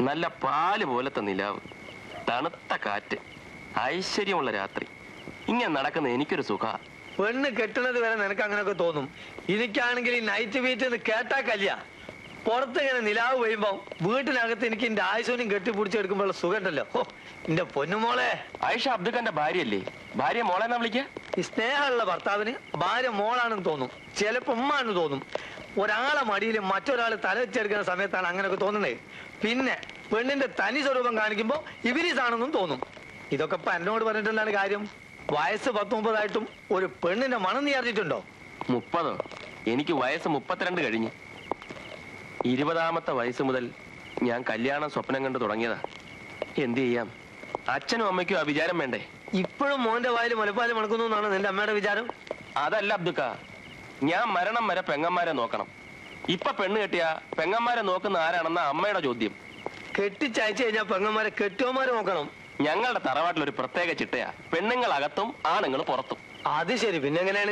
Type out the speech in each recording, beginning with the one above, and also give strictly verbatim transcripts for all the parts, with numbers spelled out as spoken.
നല്ല പാല് പോലത്തെ നിലാവ്, തണുത്ത കാറ്റ്, ഐശ്വര്യമുള്ള രാത്രി. ഇങ്ങനെ നടക്കുന്ന എനിക്കൊരു സുഖ. പെണ്ണ് കെട്ടുന്നത് വരെ നിനക്ക് അങ്ങനെയൊക്കെ തോന്നും. എനിക്കാണെങ്കിൽ ഈ നൈറ്റ് വീറ്റ് എന്ന് കേട്ടാ കല്യാ. പുറത്ത് ഇങ്ങനെ നിലാവ് പെയ്യുമ്പോ വീട്ടിനകത്ത് എനിക്ക് എന്റെ ആയുസോനും കെട്ടിപ്പിടിച്ചെടുക്കുമ്പോൾ സുഖമുണ്ടല്ലോ. ഓ എന്റെ പൊന്നുമോളെ. ആയിഷ അബ്ദുഖാന്റെ ഭാര്യയല്ലേ? ഭാര്യ മോളെന്നാ വിളിക്ക? ഈ സ്നേഹമുള്ള ഭർത്താവിന് ഭാര്യ മോളാണെന്ന് തോന്നും, ചിലപ്പോ ഉമ്മാണെന്ന് തോന്നും. ഒരാളെ മടിയിൽ മറ്റൊരാൾ തല വെച്ചെടുക്കുന്ന സമയത്താണ് അങ്ങനെയൊക്കെ തോന്നുന്നത്. പിന്നെ പെണ്ണിന്റെ തനി സ്വരൂപം കാണിക്കുമ്പോ ഇവരീസാണെന്നും തോന്നും. ഇതൊക്കെ ഇപ്പൊ എന്നോട് പറഞ്ഞിട്ടുണ്ടാണ് കാര്യം. വയസ്സ് പത്ത് മുപ്പതായിട്ടും ഒരു പെണ്ണിന്റെ മണം നീ അറിഞ്ഞിട്ടുണ്ടോ? മുപ്പതോ? എനിക്ക് വയസ്സ് മുപ്പത്തിരണ്ട് കഴിഞ്ഞു. ഇരുപതാമത്തെ വയസ്സ് മുതൽ ഞാൻ കല്യാണം സ്വപ്നം കണ്ടു തുടങ്ങിയതാ. എന്ത് ചെയ്യാം, അച്ഛനും അമ്മയ്ക്കും ആ വിചാരം വേണ്ടേ? ഇപ്പോഴും മോന്റെ വായിൽ മുലപ്പാല് മണക്കുന്നു എന്നാണ് നിന്റെ അമ്മയുടെ വിചാരം? അതല്ല അബ്ദുക്ക, ഞാൻ മരണം വരെ പെങ്ങന്മാരെ നോക്കണം. ഇപ്പൊ പെണ്ണ് കെട്ടിയ പെങ്ങന്മാരെ നോക്കുന്ന ആരാണെന്ന അമ്മയുടെ ചോദ്യം. കെട്ടിച്ചയച്ചു കഴിഞ്ഞാൽ പെങ്ങന്മാരെ കെട്ടിയോമാരെ നോക്കണം. ഞങ്ങളുടെ തറവാട്ടിലൊരു പ്രത്യേക ചിട്ടയാ, പെണ്ണുങ്ങൾ അകത്തും ആണുങ്ങൾ പുറത്തും. അത് ശരി, പിന്നെ എങ്ങനെയാണ്?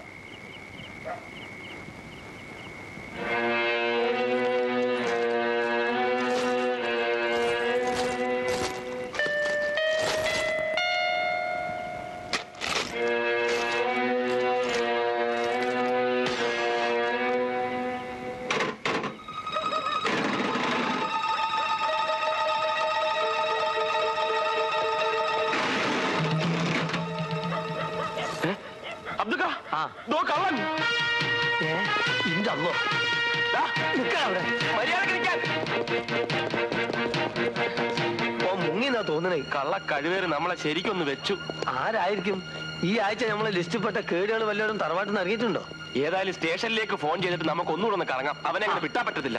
തോന്നണേ കള്ള കഴിവേറി നമ്മളെ ശരിക്കൊന്ന് വെച്ചു. ആരായിരിക്കും? ഈ ആഴ്ച നമ്മളെ ലിസ്റ്റിൽപ്പെട്ട കേടുകൾ വല്ലവരും തറവാട്ടിൽ നിന്ന് ഇറങ്ങിയിട്ടുണ്ടോ? ഏതായാലും സ്റ്റേഷനിലേക്ക് ഫോൺ ചെയ്തിട്ട് നമുക്ക് ഒന്നുകൂടെ ഒന്ന് കറങ്ങാം. അവനെ അങ്ങനെ വിട്ടാ പറ്റത്തില്ല.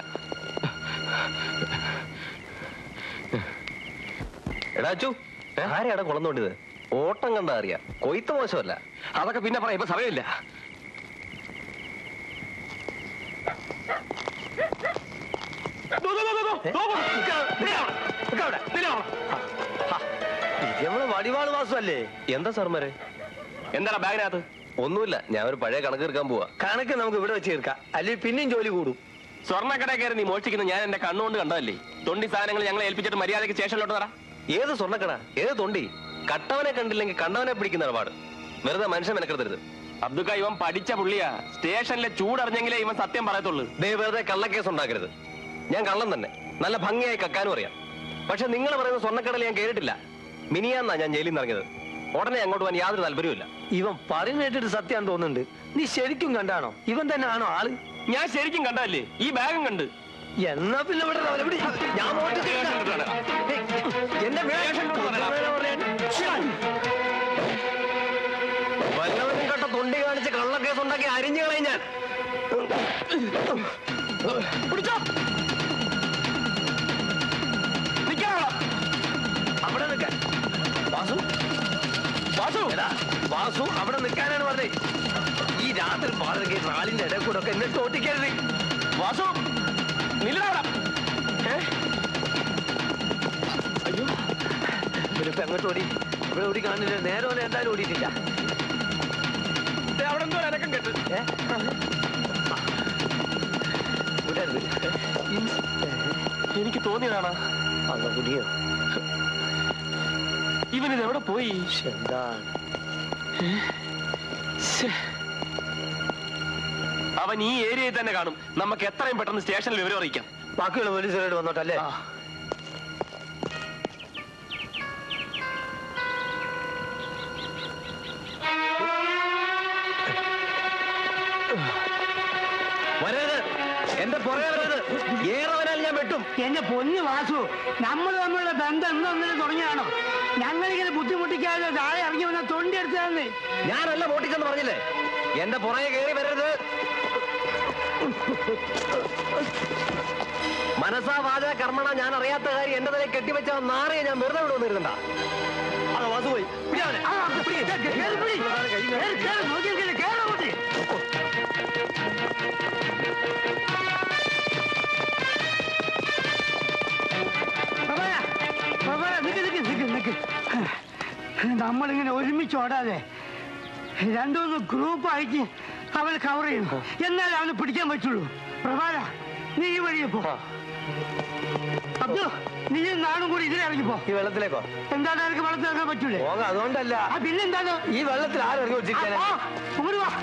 എടാച്ചു, ആരെയാടാ കുളം തോണ്ടിയത്? ഓട്ടം കണ്ടാ അറിയാം, കൊയ്ത്ത് മോശമല്ല. അതൊക്കെ പിന്നെ പറയാം, ഇപ്പൊ സമയമില്ല. നമ്മള് വടിവാള് വാസല്ലേ? എന്താ സാർമാരെ? എന്താണ് ബാഗിനകത്ത്? ഒന്നുമില്ല, ഞാൻ ഒരു പഴയ കണക്ക് തീർക്കാൻ പോവാ. കണക്ക് നമുക്ക് ഇവിടെ വെച്ച് തീർക്കാം, അല്ലെങ്കിൽ പിന്നെയും ജോലി കൂടും. സ്വർണ്ണക്കട കയറി നീ മോഷ്ടിക്കുന്ന ഞാൻ എന്റെ കണ്ണുകൊണ്ട് കണ്ടതല്ലേ? തൊണ്ടി സാധനങ്ങൾ ഞങ്ങളെ ഏൽപ്പിച്ചിട്ട് മര്യാദയ്ക്ക് സ്റ്റേഷനിലോട്ട് തറ. ഏത് സ്വർണ്ണക്കട, ഏത് തൊണ്ടി? കട്ടവനെ കണ്ടില്ലെങ്കിൽ കണ്ടവനെ പിടിക്കുന്ന ഇടപാട്. വെറുതെ മനുഷ്യൻ മെനക്കെടുത്തരുത്. അബ്ദുക്ക, ഇവൻ പഠിച്ച പുള്ളിയാ. സ്റ്റേഷനിലെ ചൂടറിഞ്ഞെങ്കിലേ ഇവൻ സത്യം പറയത്തുള്ളൂ. ദേ വെറുതെ കള്ളക്കേസ് ഉണ്ടാക്കരുത്. ഞാൻ കള്ളം തന്നെ, നല്ല ഭംഗിയായി കക്കാനും അറിയാം. പക്ഷെ നിങ്ങൾ പറയുന്ന സ്വർണ്ണക്കടയിൽ ഞാൻ കേട്ടിട്ടില്ല. മിനിയാന്നാ ഞാൻ ജയിലിൽ നിന്ന് ഇറങ്ങിയത്. ഉടനെ അങ്ങോട്ട് പോകാൻ യാതൊരു താല്പര്യമില്ല. ഇവൻ പറയുന്നേട്ടിട്ട് സത്യം തോന്നുന്നുണ്ട്. നീ ശരിക്കും കണ്ടാണോ? ഇവൻ തന്നെ ആണോ ആള്? ഞാൻ ശരിക്കും കണ്ടല്ലേ, ഈ ബാഗും കണ്ട്. എന്നാ പിന്നെ ഇവിടെ ഞാൻ വല്ലവരും കണ്ട തൊണ്ടി കാണിച്ച് കള്ളക്കേസ് ഉണ്ടാക്കി അരിഞ്ഞു കളയും ഞാൻ. അവിടെ നിൽക്കാൻ വാസു, വാസു വാസു അവിടെ നിൽക്കാനാണ് പറഞ്ഞത്. ഈ രാത്രി പാടൊക്കെ ആളിന്റെ ഇടയിൽ കൂടെ ഒക്കെ എന്നെ തോട്ടിക്കരുത്. വാസു നില്ലടാ. അയ്യോ, ഇവരിപ്പോ എങ്ങോട്ട് ഓടി? ഇവിടെ ഓടി കാണില്ല. നേരെ പോലെ എന്തായാലും ഓടിയിട്ടില്ല. അവിടെ എന്തോ അനക്കം കേട്ട്. എനിക്ക് തോന്നിയതാണ്. അല്ല കുടിയോ? ഇവനിത് എവിടെ പോയി? എന്താണ് അവൻ ഈ ഏരിയയിൽ തന്നെ കാണും. നമുക്ക് എത്രയും പെട്ടെന്ന് സ്റ്റേഷനിൽ വിവരം അറിയിക്കാം. ബാക്കിയുള്ള പോലീസുകാരോട് വന്നോട്ടല്ലേ? വരരുത്, എന്റെ പുറകെ വരരുത്. ഏറവനാൽ ഞാൻ വെട്ടും. എന്റെ പൊന്നു വാസു, നമ്മൾ തമ്മിലുള്ള ബന്ധം എന്നൊന്നിനും തുടങ്ങിയാണോ? ഞങ്ങളിങ്ങനെ ബുദ്ധിമുട്ടിക്കാതെ താഴെ ഇറങ്ങി വന്ന തൊണ്ടി എടുത്തതെന്ന്. ഞാനല്ല പൊട്ടിച്ചെന്ന് പറഞ്ഞില്ലേ? എന്റെ പുറകെ കയറി വരരുത്. മനസാ വാച കർമ്മണ ഞാൻ അറിയാത്ത കാര്യം എന്റെ തലയിൽ കെട്ടിവെച്ച നാറിയെ ഞാൻ വെറുതെ വിടുവന്നിരുന്നണ്ട. അത് വാസു പോയി. നമ്മളിങ്ങനെ ഒരുമിച്ച് ഓടാതെ രണ്ടുമൂന്ന് ഗ്രൂപ്പായിട്ട് അവൾ കവർ ചെയ്യുന്നു. എന്നാലും അവന് പിടിക്കാൻ പറ്റുള്ളൂ. പ്രഭാര, നീ ഈ വഴിയെ പോ. അബ്ദു നീ നാടും കൂടി ഇതിലെ ഇറങ്ങിപ്പോ. ഈ വെള്ളത്തിലേക്കോ? എന്താണ് എനിക്ക് വെള്ളത്തിൽ ഇറങ്ങാൻ പറ്റൂലേ? പോകാം, അതുകൊണ്ടല്ല. ആ പിന്നെന്താണ് ഈ വെള്ളത്തിൽ ആരിറങ്ങി വെച്ചിരിക്കാനാ? അങ്ങോട്ട് വാ.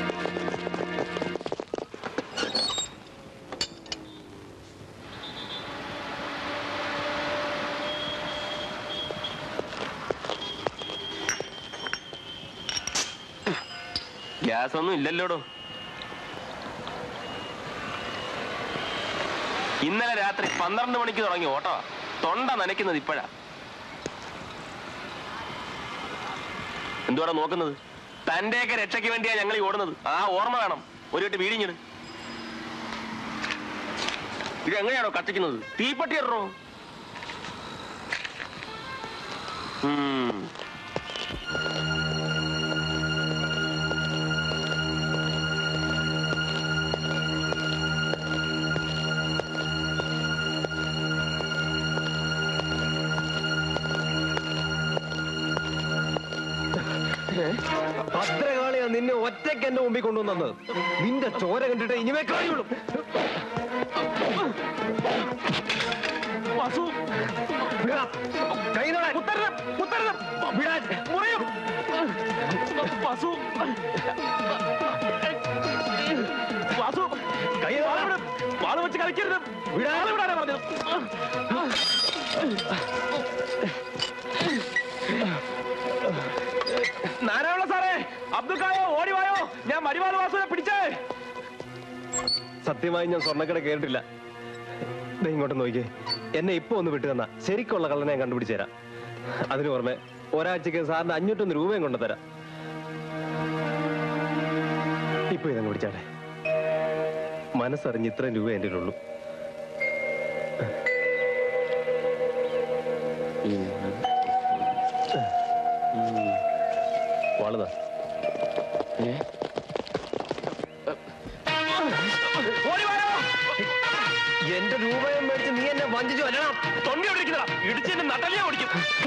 ഗ്യാസ് ഒന്നും ഇല്ലല്ലോടോ. ഇന്നലെ രാത്രി പന്ത്രണ്ട് മണിക്ക് തുടങ്ങി ഓട്ടോ. തൊണ്ട നനയ്ക്കുന്നത് ഇപ്പോഴാ. എന്തുവാടാ നോക്കുന്നത്? തന്റെയൊക്കെ രക്ഷയ്ക്ക് വേണ്ടിയാ ഞങ്ങൾ ഈ ഓടുന്നത്. ആ ഓർമ്മ വേണം. ഒരു വട്ട് വീടിഞ്ഞിട്. ഇത് എങ്ങനെയാണോ കത്തിക്കുന്നത്? തീപ്പട്ടി ഇടറോ? ഉം ഭദ്രകാളിയാ നിന്നെ ഒറ്റയ്ക്ക് എന്റെ മുമ്പിൽ കൊണ്ടുവന്നത്. നിന്റെ ചോര കണ്ടിട്ട് ഇനിമേ കഴിയുള്ളൂ. വെച്ച് കളിക്കരുത്. വിടാതെ വിടാതെ പറഞ്ഞു. നാരായണ സാറേ, അബ്ദുക്കായോ ഓടിവായോ, ഞാൻ മരിവാൾ വാസുവിനെ പിടിച്ചേ. സത്യമായി ഞാൻ സ്വർണ്ണക്കട കേട്ടിട്ടില്ല. ഇങ്ങോട്ട് നോക്കിയേ, എന്നെ ഇപ്പൊ ഒന്ന് വിട്ടു തന്നാ ശരിക്കുള്ള കള്ളനെ ഞാൻ കണ്ടുപിടിച്ചു തരാം. അതിന് പുറമെ ഒരാഴ്ചക്ക് സാറിന് അഞ്ഞൂറ്റൊന്ന് രൂപയും കൊണ്ടുതരാം. ഇപ്പൊ ഇതങ്ങ് പിടിച്ചാട്ടെ. മനസ്സറിഞ്ഞ് ഇത്രയും രൂപ എന്റെ ഉള്ളൂ. വാളുതാ. എന്റെ രൂപയും മേടിച്ച് നീ എന്നെ വഞ്ചിച്ചു വരണം. തൊണ്ടി ഓടിക്കുന്നതാ, ഇടിച്ചെന്നെ നട്ടലിയാ ഓടിക്കും.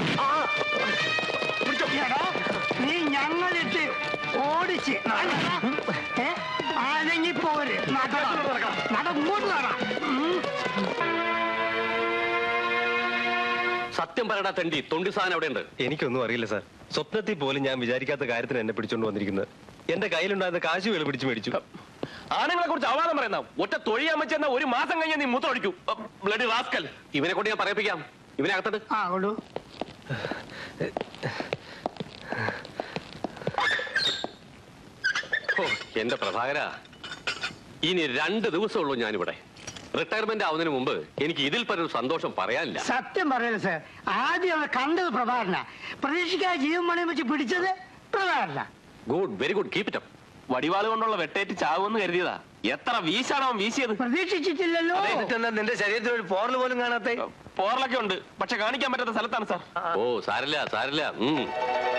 നീ ഞങ്ങളിട്ട് ഓടിച്ച് അല്ലെങ്കിൽ പോര് നട ഇങ്ങോട്ട് നട. സത്യം പറയടാ തെണ്ടി, തൊണ്ടി സാധനം എവിടെയുണ്ട്? എനിക്കൊന്നും അറിയില്ല സാർ. സ്വപ്നത്തിൽ പോലും ഞാൻ വിചാരിക്കാത്ത കാര്യത്തിന് എന്നെ പിടിച്ചോണ്ട് വന്നിരിക്കുന്നത്. എന്റെ കയ്യിലുണ്ടായിരുന്ന കാശ് വേല പിടിച്ചു മേടിച്ചു. ആണുങ്ങളെ കുറിച്ച് അവാദം പറയുന്ന ഒറ്റ തൊഴിയാൻ വെച്ചെന്ന ഒരു മാസം കഴിഞ്ഞാൽ നീ മൂത്രം ഒഴിക്കൂ. Bloody rascal. ഇവനെ കൊണ്ട് ഞാൻ പറയിപ്പിക്കാം. ഇവനെ അകത്തത്. ആ കൊണ്ടു. ഓ എന്റെ പ്രഭാകര, ഇനി രണ്ട് ദിവസമുള്ളൂ ഞാനിവിടെ. റിട്ടയർമെന്റ് ആവുന്നതിന് മുമ്പ് എനിക്ക് ഇതിൽ പരം സന്തോഷം പറയാനില്ല. സത്യം പറയല സാർ, ആദ്യം അവനെ കണ്ടത് പ്രഭാകരന, പ്രതീക്ഷിക്കാതെ ജീവൻ പണയം വെച്ച് പിടിച്ചത് Prabhakaran. Good, very good, keep it up. വടിവാള് കൊണ്ടുള്ള വെട്ടേറ്റ് ചാവുമെന്ന് കരുതിയതാ. എത്ര വീശാണോ അവൻ വീശിയത്? പ്രതീക്ഷിച്ചിട്ടില്ലല്ലോ. നിന്റെ ശരീരത്തിൽ ഒരു പോറൽ പോലും കാണാത്ത? പോറലൊക്കെ ഉണ്ട്, പക്ഷെ കാണിക്കാൻ പറ്റാത്ത സ്ഥലത്താണ് സാർ. ഓ സാരില്ല സാരില്ല.